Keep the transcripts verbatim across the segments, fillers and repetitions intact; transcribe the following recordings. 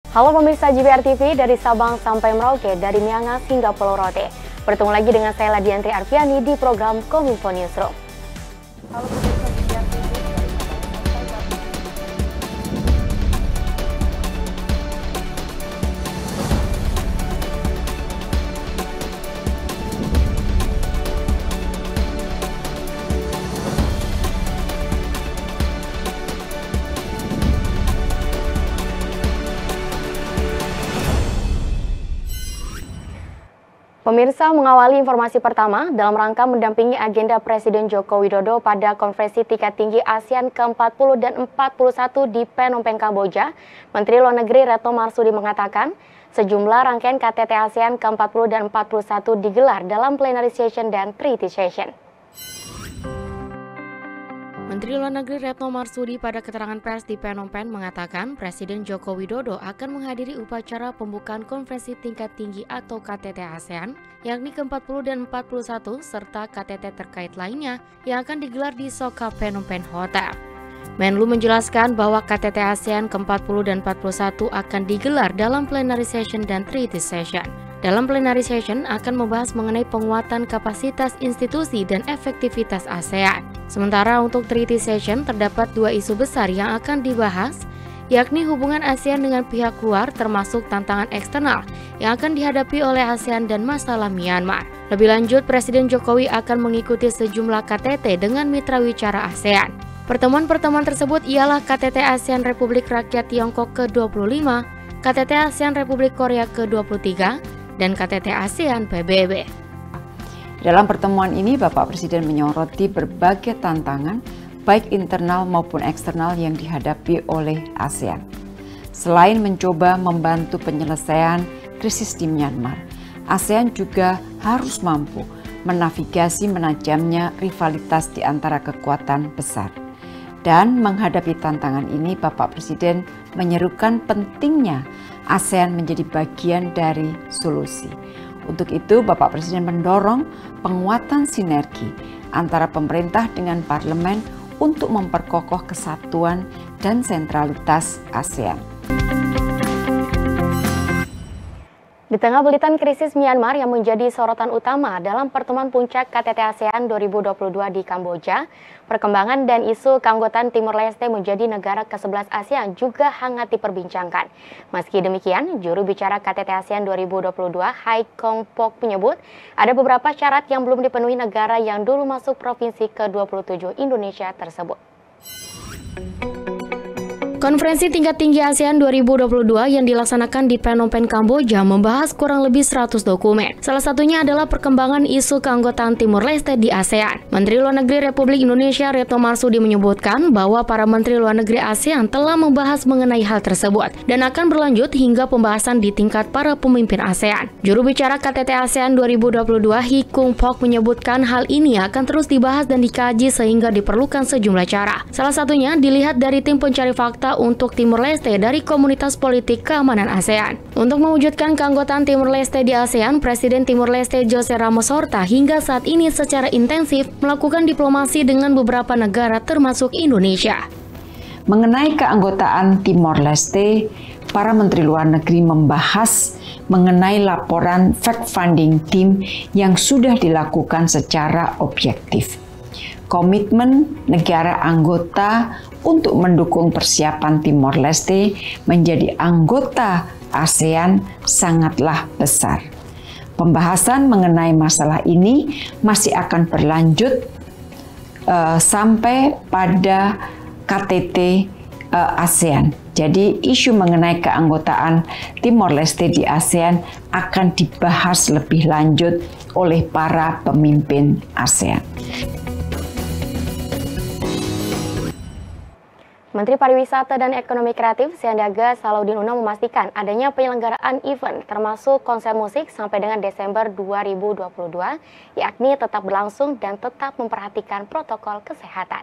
Halo pemirsa J B R T V dari Sabang sampai Merauke, dari Miangas hingga Pulau Rote. Bertemu lagi dengan saya Ladiantri Arfiani di program Kominfo Newsroom. Halo pemirsa J B R T V. Pemirsa, mengawali informasi pertama dalam rangka mendampingi agenda Presiden Joko Widodo pada konferensi tingkat tinggi ASEAN ke empat puluh dan empat puluh satu di Phnom Penh, Kamboja, Menteri Luar Negeri Retno Marsudi mengatakan sejumlah rangkaian K T T ASEAN ke empat puluh dan empat puluh satu digelar dalam plenary session dan treaty session. Menteri Luar Negeri Retno Marsudi pada keterangan pers di Phnom Penh mengatakan Presiden Joko Widodo akan menghadiri upacara pembukaan konferensi tingkat tinggi atau K T T ASEAN yakni ke empat puluh dan empat puluh satu serta K T T terkait lainnya yang akan digelar di Soka Phnom Penh Hotel. Menlu menjelaskan bahwa K T T ASEAN ke empat puluh dan empat puluh satu akan digelar dalam plenary session dan treaty session. Dalam plenary session akan membahas mengenai penguatan kapasitas institusi dan efektivitas ASEAN. Sementara untuk treaty session terdapat dua isu besar yang akan dibahas, yakni hubungan ASEAN dengan pihak luar termasuk tantangan eksternal yang akan dihadapi oleh ASEAN dan masalah Myanmar. Lebih lanjut, Presiden Jokowi akan mengikuti sejumlah K T T dengan mitra wicara ASEAN. Pertemuan-pertemuan tersebut ialah K T T ASEAN Republik Rakyat Tiongkok ke dua puluh lima, K T T ASEAN Republik Korea ke dua puluh tiga, dan K T T ASEAN P B B. Dalam pertemuan ini, Bapak Presiden menyoroti berbagai tantangan, baik internal maupun eksternal yang dihadapi oleh ASEAN. Selain mencoba membantu penyelesaian krisis di Myanmar, ASEAN juga harus mampu menavigasi menajamnya rivalitas di antara kekuatan besar. Dan menghadapi tantangan ini, Bapak Presiden menyerukan pentingnya ASEAN menjadi bagian dari solusi. Untuk itu, Bapak Presiden mendorong penguatan sinergi antara pemerintah dengan parlemen untuk memperkokoh kesatuan dan sentralitas ASEAN. Di tengah belitan krisis Myanmar yang menjadi sorotan utama dalam pertemuan puncak K T T ASEAN dua ribu dua puluh dua di Kamboja, perkembangan dan isu keanggotaan Timor Leste menjadi negara ke sebelas ASEAN juga hangat diperbincangkan. Meski demikian, juru bicara K T T ASEAN dua ribu dua puluh dua, Hai Kong Pok menyebut ada beberapa syarat yang belum dipenuhi negara yang dulu masuk provinsi ke dua puluh tujuh Indonesia tersebut. Konferensi tingkat tinggi ASEAN dua ribu dua puluh dua yang dilaksanakan di Phnom Penh, Kamboja membahas kurang lebih seratus dokumen. Salah satunya adalah perkembangan isu keanggotaan Timor Leste di ASEAN. Menteri Luar Negeri Republik Indonesia Retno Marsudi menyebutkan bahwa para Menteri Luar Negeri ASEAN telah membahas mengenai hal tersebut dan akan berlanjut hingga pembahasan di tingkat para pemimpin ASEAN. Juru bicara K T T ASEAN dua ribu dua puluh dua, Hai Kong Pok menyebutkan hal ini akan terus dibahas dan dikaji sehingga diperlukan sejumlah cara. Salah satunya dilihat dari tim pencari fakta untuk Timor Leste dari komunitas politik keamanan ASEAN. Untuk mewujudkan keanggotaan Timor Leste di ASEAN, Presiden Timor Leste Jose Ramos Horta hingga saat ini secara intensif melakukan diplomasi dengan beberapa negara termasuk Indonesia. Mengenai keanggotaan Timor Leste, para Menteri Luar Negeri membahas mengenai laporan fact-finding team yang sudah dilakukan secara objektif. Komitmen negara anggota untuk mendukung persiapan Timor Leste menjadi anggota ASEAN sangatlah besar. Pembahasan mengenai masalah ini masih akan berlanjut uh, sampai pada K T T uh, ASEAN. Jadi isu mengenai keanggotaan Timor Leste di ASEAN akan dibahas lebih lanjut oleh para pemimpin ASEAN. Menteri Pariwisata dan Ekonomi Kreatif Sandiaga Salahuddin Uno memastikan adanya penyelenggaraan event termasuk konser musik sampai dengan Desember dua ribu dua puluh dua, yakni tetap berlangsung dan tetap memperhatikan protokol kesehatan.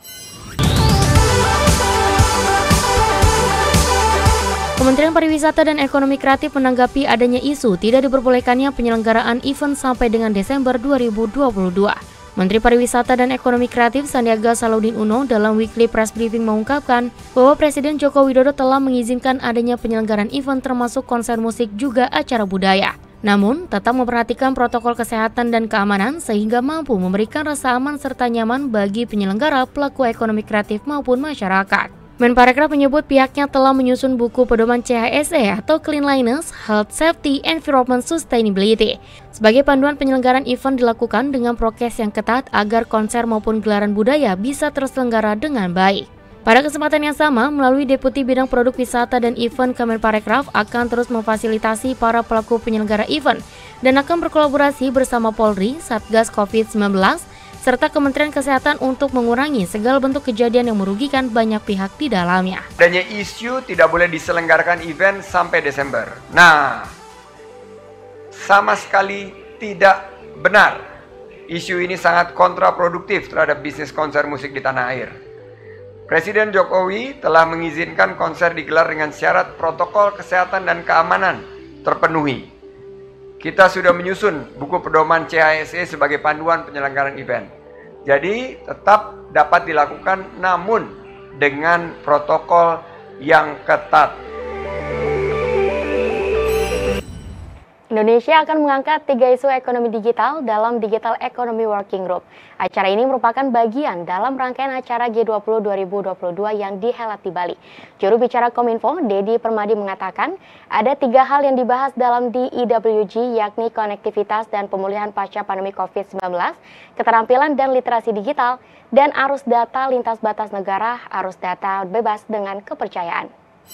Kementerian Pariwisata dan Ekonomi Kreatif menanggapi adanya isu tidak diperbolehkannya penyelenggaraan event sampai dengan Desember dua ribu dua puluh dua. Menteri Pariwisata dan Ekonomi Kreatif Sandiaga Salahuddin Uno dalam weekly press briefing mengungkapkan bahwa Presiden Joko Widodo telah mengizinkan adanya penyelenggaraan event termasuk konser musik juga acara budaya. Namun, tetap memperhatikan protokol kesehatan dan keamanan sehingga mampu memberikan rasa aman serta nyaman bagi penyelenggara, pelaku ekonomi kreatif maupun masyarakat. Menparekraf menyebut pihaknya telah menyusun buku pedoman C H S E atau Cleanliness, Health, Safety, Environment, Sustainability. Sebagai panduan penyelenggaraan event dilakukan dengan prokes yang ketat agar konser maupun gelaran budaya bisa terselenggara dengan baik. Pada kesempatan yang sama, melalui Deputi Bidang Produk Wisata dan Event Kemenparekraf akan terus memfasilitasi para pelaku penyelenggara event dan akan berkolaborasi bersama Polri, Satgas covid sembilan belas, serta Kementerian Kesehatan untuk mengurangi segala bentuk kejadian yang merugikan banyak pihak di dalamnya. Adanya isu tidak boleh diselenggarakan event sampai Desember. Nah, sama sekali tidak benar. Isu ini sangat kontraproduktif terhadap bisnis konser musik di tanah air. Presiden Jokowi telah mengizinkan konser digelar dengan syarat protokol kesehatan dan keamanan terpenuhi. Kita sudah menyusun buku pedoman C H S E sebagai panduan penyelenggaraan event. Jadi tetap dapat dilakukan namun dengan protokol yang ketat. Indonesia akan mengangkat tiga isu ekonomi digital dalam Digital Economy Working Group. Acara ini merupakan bagian dalam rangkaian acara G dua puluh dua ribu dua puluh dua yang dihelat di Bali. Juru bicara Kominfo, Dedi Permadi mengatakan, ada tiga hal yang dibahas dalam D E W G, yakni konektivitas dan pemulihan pasca pandemi covid sembilan belas, keterampilan dan literasi digital, dan arus data lintas batas negara, arus data bebas dengan kepercayaan.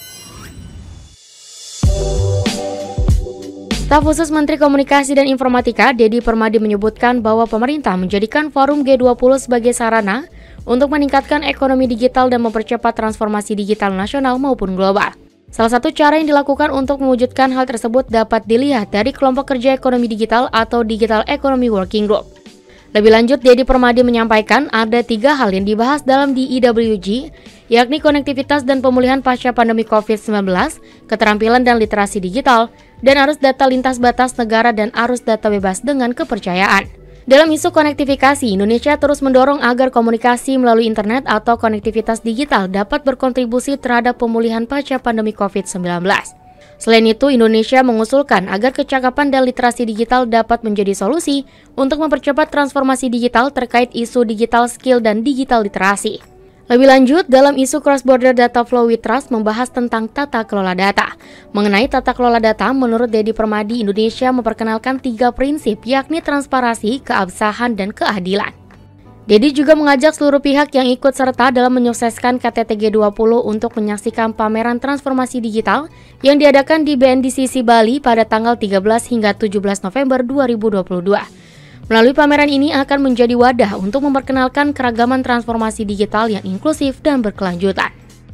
Staf khusus Menteri Komunikasi dan Informatika, Dedi Permadi menyebutkan bahwa pemerintah menjadikan forum G dua puluh sebagai sarana untuk meningkatkan ekonomi digital dan mempercepat transformasi digital nasional maupun global. Salah satu cara yang dilakukan untuk mewujudkan hal tersebut dapat dilihat dari kelompok kerja ekonomi digital atau Digital Economy Working Group. Lebih lanjut, Dedi Permadi menyampaikan ada tiga hal yang dibahas dalam D E W G, yakni konektivitas dan pemulihan pasca pandemi covid sembilan belas, keterampilan dan literasi digital, dan arus data lintas batas negara dan arus data bebas dengan kepercayaan. Dalam isu konektifikasi, Indonesia terus mendorong agar komunikasi melalui internet atau konektivitas digital dapat berkontribusi terhadap pemulihan pasca pandemi covid sembilan belas. Selain itu, Indonesia mengusulkan agar kecakapan dan literasi digital dapat menjadi solusi untuk mempercepat transformasi digital terkait isu digital skill dan digital literasi. Lebih lanjut, dalam isu cross-border data flow with trust membahas tentang tata kelola data. Mengenai tata kelola data, menurut Dedi Permadi, Indonesia memperkenalkan tiga prinsip, yakni transparansi, keabsahan, dan keadilan. Dedi juga mengajak seluruh pihak yang ikut serta dalam menyukseskan K T T G dua puluh untuk menyaksikan pameran transformasi digital yang diadakan di B N D C C Bali pada tanggal tiga belas hingga tujuh belas November dua ribu dua puluh dua. Melalui pameran ini akan menjadi wadah untuk memperkenalkan keragaman transformasi digital yang inklusif dan berkelanjutan.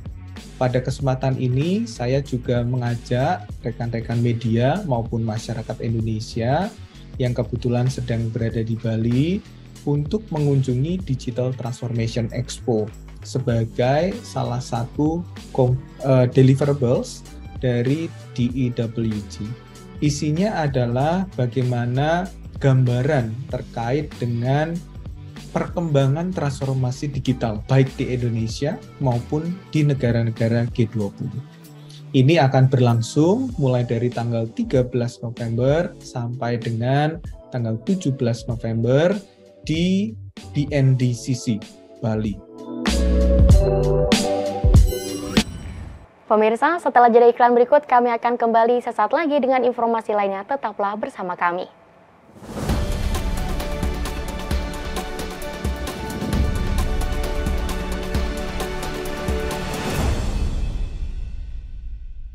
Pada kesempatan ini, saya juga mengajak rekan-rekan media maupun masyarakat Indonesia yang kebetulan sedang berada di Bali untuk mengunjungi Digital Transformation Expo sebagai salah satu uh, deliverables dari D E W G. Isinya adalah bagaimana gambaran terkait dengan perkembangan transformasi digital baik di Indonesia maupun di negara-negara G dua puluh. Ini akan berlangsung mulai dari tanggal tiga belas November sampai dengan tanggal tujuh belas November di B N D C C Bali. Pemirsa, setelah jeda iklan berikut kami akan kembali sesaat lagi dengan informasi lainnya. Tetaplah bersama kami.